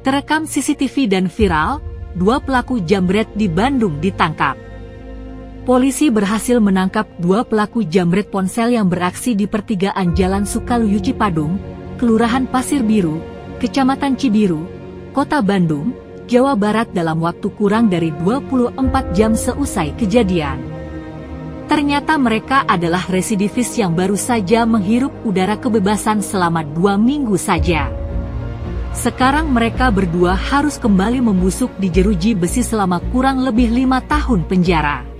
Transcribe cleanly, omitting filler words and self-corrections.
Terekam CCTV dan viral, 2 pelaku jambret di Bandung ditangkap. Polisi berhasil menangkap 2 pelaku jambret ponsel yang beraksi di pertigaan Jalan Sukaluyu Cipadung, Kelurahan Pasir Biru, Kecamatan Cibiru, Kota Bandung, Jawa Barat dalam waktu kurang dari 24 jam seusai kejadian. Ternyata mereka adalah residivis yang baru saja menghirup udara kebebasan selama 2 minggu saja. Sekarang mereka berdua harus kembali membusuk di jeruji besi selama kurang lebih 5 tahun penjara.